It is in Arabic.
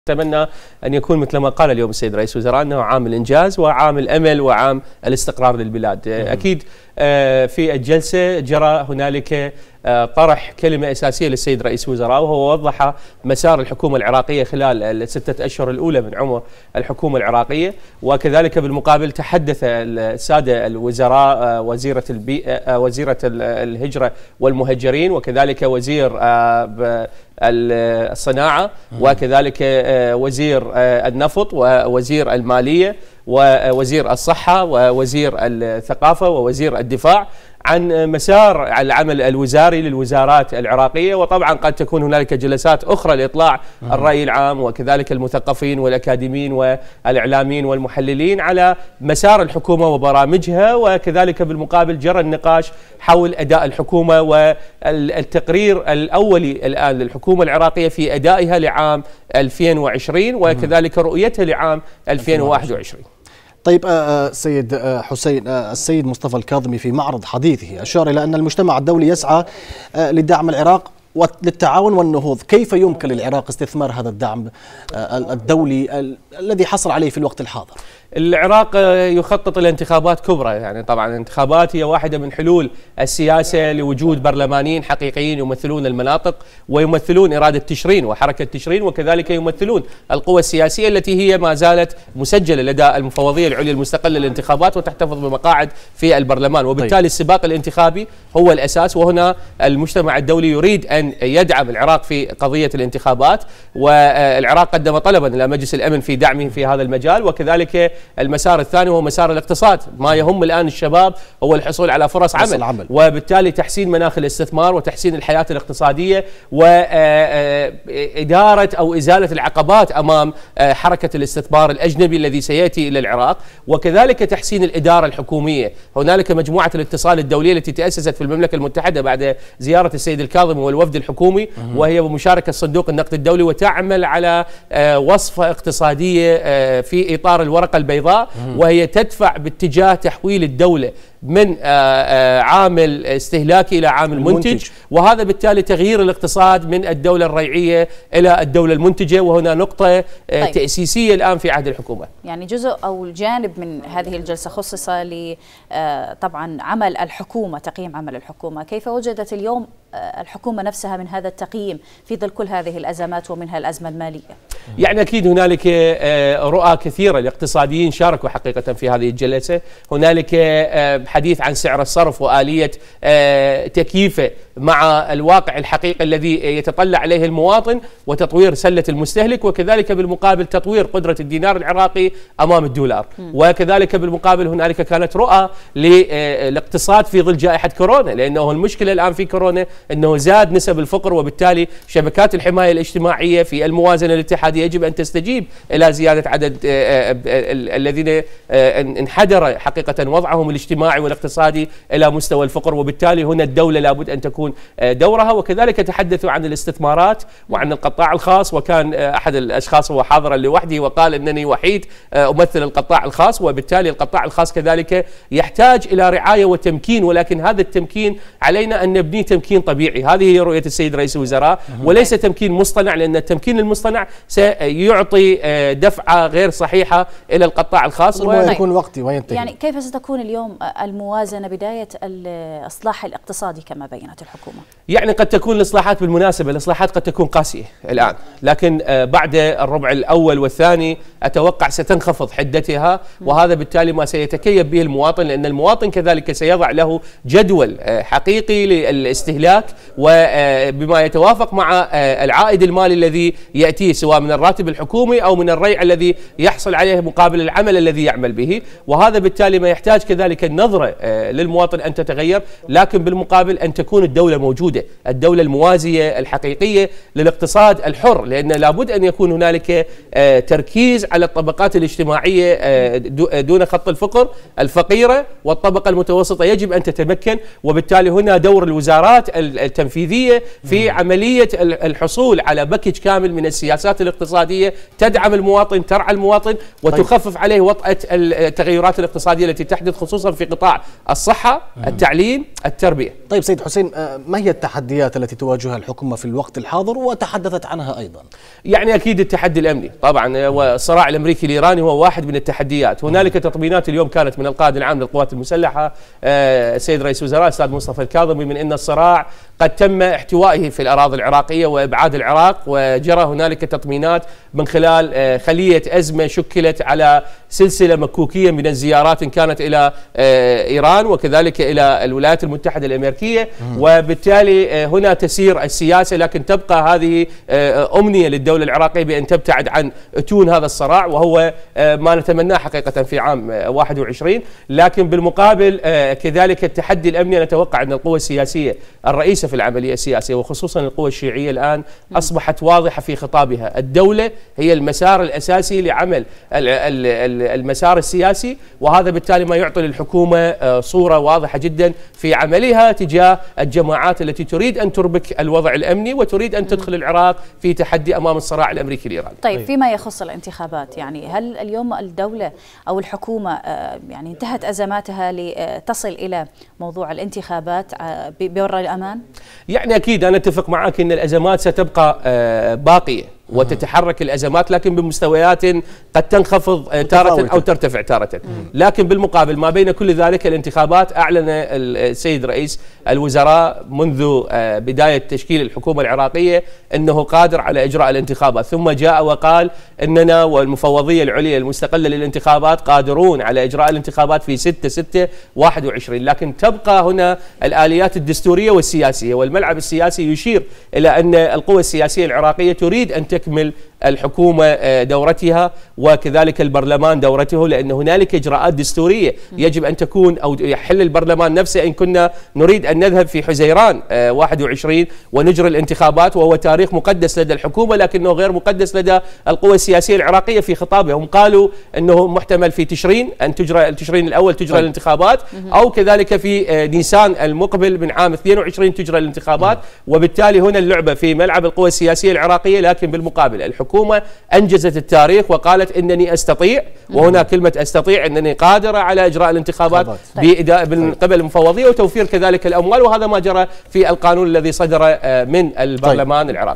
أتمنى أن يكون مثل ما قال اليوم السيد رئيس الوزراء أنه عام الإنجاز وعام الأمل وعام الاستقرار للبلاد. أكيد في الجلسة جرى هنالك طرح كلمة أساسية للسيد رئيس الوزراء، وهو وضح مسار الحكومة العراقية خلال الستة أشهر الأولى من عمر الحكومة العراقية، وكذلك بالمقابل تحدث السادة الوزراء وزيرة الهجرة والمهجرين، وكذلك وزير الصناعة، وكذلك وزير النفط ووزير المالية ووزير الصحة ووزير الثقافة ووزير الدفاع عن مسار العمل الوزاري للوزارات العراقية. وطبعا قد تكون هنالك جلسات أخرى لإطلاع الرأي العام وكذلك المثقفين والأكاديميين والإعلاميين والمحللين على مسار الحكومة وبرامجها، وكذلك بالمقابل جرى النقاش حول أداء الحكومة والتقرير الأولي الآن للحكومة العراقية في أدائها لعام 2020 وكذلك رؤيتها لعام 2021. طيب سيد حسين، السيد مصطفى الكاظمي في معرض حديثه أشار إلى أن المجتمع الدولي يسعى لدعم العراق وللتعاون والنهوض. كيف يمكن للعراق استثمار هذا الدعم الدولي الذي حصل عليه في الوقت الحاضر؟ العراق يخطط لانتخابات كبرى، يعني طبعا الانتخابات هي واحدة من حلول السياسة لوجود برلمانيين حقيقيين يمثلون المناطق ويمثلون إرادة تشرين وحركة تشرين، وكذلك يمثلون القوى السياسية التي هي ما زالت مسجلة لدى المفوضية العليا المستقلة للانتخابات وتحتفظ بمقاعد في البرلمان، وبالتالي السباق الانتخابي هو الأساس. وهنا المجتمع الدولي يريد أن يدعم العراق في قضية الانتخابات، والعراق قدم طلبا إلى مجلس الأمن في دعمه في هذا المجال. وكذلك المسار الثاني هو مسار الاقتصاد. ما يهم الآن الشباب هو الحصول على فرص عمل، وبالتالي تحسين مناخ الاستثمار وتحسين الحياة الاقتصادية وإدارة أو إزالة العقبات أمام حركة الاستثمار الأجنبي الذي سيأتي إلى العراق، وكذلك تحسين الإدارة الحكومية. هنالك مجموعة الاتصال الدولية التي تأسست في المملكة المتحدة بعد زيارة السيد الكاظمي والوفد الحكومي، وهي بمشاركة صندوق النقد الدولي، وتعمل على وصفة اقتصادية في إطار الورقة البيضاء، وهي تدفع باتجاه تحويل الدولة من عامل استهلاكي إلى عامل منتج، وهذا بالتالي تغيير الاقتصاد من الدولة الريعية إلى الدولة المنتجة. وهنا نقطة تأسيسية الآن في عهد الحكومة. يعني جزء أو الجانب من هذه الجلسة خصص طبعا عمل الحكومة، تقييم عمل الحكومة. كيف وجدت اليوم الحكومة نفسها من هذا التقييم في ظل كل هذه الأزمات ومنها الأزمة المالية؟ يعني أكيد هنالك رؤى كثيرة لاقتصاديين شاركوا حقيقة في هذه الجلسة. هنالك حديث عن سعر الصرف وآلية تكييفه مع الواقع الحقيقي الذي يتطلع عليه المواطن، وتطوير سلة المستهلك، وكذلك بالمقابل تطوير قدرة الدينار العراقي أمام الدولار. وكذلك بالمقابل هنالك كانت رؤى للاقتصاد في ظل جائحة كورونا، لأنه المشكلة الآن في كورونا أنه زاد نسب الفقر، وبالتالي شبكات الحماية الاجتماعية في الموازنة الاتحادية يجب أن تستجيب إلى زيادة عدد الذين انحدر حقيقة وضعهم الاجتماعي والاقتصادي إلى مستوى الفقر، وبالتالي هنا الدولة لابد أن تكون دورها. وكذلك تحدثوا عن الاستثمارات وعن القطاع الخاص، وكان أحد الأشخاص هو حاضرا لوحده وقال أنني وحيد أمثل القطاع الخاص، وبالتالي القطاع الخاص كذلك يحتاج إلى رعاية وتمكين، ولكن هذا التمكين علينا أن نبنيه تمكين طبيعي. هذه هي رؤية السيد رئيس الوزراء، وليس تمكين مصطنع، لأن التمكين المصطنع سيعطي دفعة غير صحيحة إلى القطاع الخاص ويكون وقتي وينتهي. يعني كيف ستكون اليوم الموازنة بداية الإصلاح الاقتصادي كما بينت الحكومة؟ يعني قد تكون الإصلاحات بالمناسبة، الإصلاحات قد تكون قاسية الآن، لكن بعد الربع الأول والثاني أتوقع ستنخفض حدتها، وهذا بالتالي ما سيتكيف به المواطن، لأن المواطن كذلك سيضع له جدول حقيقي للاستهلاك وبما يتوافق مع العائد المالي الذي يأتيه، سواء من الراتب الحكومي أو من الريع الذي يحصل عليه مقابل العمل الذي يعمل به. وهذا بالتالي ما يحتاج كذلك النظرة للمواطن أن تتغير، لكن بالمقابل أن تكون الدولة موجودة، الدولة الموازية الحقيقية للاقتصاد الحر، لأن لابد أن يكون هنالك تركيز على الطبقات الاجتماعية دون خط الفقر، الفقيرة والطبقة المتوسطة يجب أن تتمكن. وبالتالي هنا دور الوزارات التنفيذية في عملية الحصول على باكج كامل من السياسات الاقتصادية تدعم المواطن، ترعى المواطن، وتخفف عليه وطأة التغيرات الاقتصادية التي تحدث خصوصا في قطاع قطاع الصحة، التعليم، التربية. طيب سيد حسين، ما هي التحديات التي تواجهها الحكومة في الوقت الحاضر وتحدثت عنها أيضا؟ يعني أكيد التحدي الأمني طبعا، والصراع الأمريكي الإيراني هو واحد من التحديات. هنالك تطمينات اليوم كانت من القائد العام للقوات المسلحة السيد رئيس الوزراء الأستاذ مصطفى الكاظمي من أن الصراع قد تم احتوائه في الأراضي العراقية وإبعاد العراق، وجرى هنالك تطمينات من خلال خلية أزمة شكلت على سلسلة مكوكية من الزيارات إن كانت إلى إيران وكذلك إلى الولايات المتحدة الأمريكية، وبالتالي هنا تسير السياسة. لكن تبقى هذه أمنية للدولة العراقية بأن تبتعد عن أتون هذا الصراع، وهو ما نتمناه حقيقة في عام 21. لكن بالمقابل كذلك التحدي الأمني، نتوقع أن القوى السياسية الرئيسة في العملية السياسية وخصوصا القوى الشيعية الآن أصبحت واضحة في خطابها. الدولة هي المسار الأساسي لعمل المسار السياسي، وهذا بالتالي ما يعطي للحكومة صورة واضحة جدا في عملها تجاه الجماعات التي تريد أن تربك الوضع الأمني وتريد أن تدخل العراق في تحدي أمام الصراع الأمريكي الإيراني. طيب فيما يخص الانتخابات، يعني هل اليوم الدولة أو الحكومة يعني انتهت أزماتها لتصل إلى موضوع الانتخابات ببر الأمان؟ يعني أكيد أنا أتفق معك أن الأزمات ستبقى باقية وتتحرك الأزمات، لكن بمستويات قد تنخفض تارة أو ترتفع تارة. لكن بالمقابل ما بين كل ذلك الانتخابات، أعلن السيد رئيس الوزراء منذ بداية تشكيل الحكومة العراقية أنه قادر على إجراء الانتخابات، ثم جاء وقال أننا والمفوضية العليا المستقلة للانتخابات قادرون على إجراء الانتخابات في 6/6/21. لكن تبقى هنا الآليات الدستورية والسياسية، والملعب السياسي يشير إلى أن القوى السياسية العراقية تريد أن تكمل الحكومة دورتها وكذلك البرلمان دورته، لأن هنالك إجراءات دستورية يجب أن تكون أو يحل البرلمان نفسه إن كنا نريد أن نذهب في حزيران 21 ونجري الانتخابات، وهو تاريخ مقدس لدى الحكومة لكنه غير مقدس لدى القوى السياسية العراقية في خطابهم. قالوا أنه محتمل في تشرين أن تجرى تشرين الأول تجرى الانتخابات، أو كذلك في نيسان المقبل من عام 22 تجرى الانتخابات. وبالتالي هنا اللعبة في ملعب القوى السياسية العراقية. لكن بالمقابل الحكومة أنجزت التاريخ وقالت إنني أستطيع، وهنا كلمة أستطيع أنني قادرة على إجراء الانتخابات من قبل المفوضية وتوفير كذلك الأموال، وهذا ما جرى في القانون الذي صدر من البرلمان العراقي.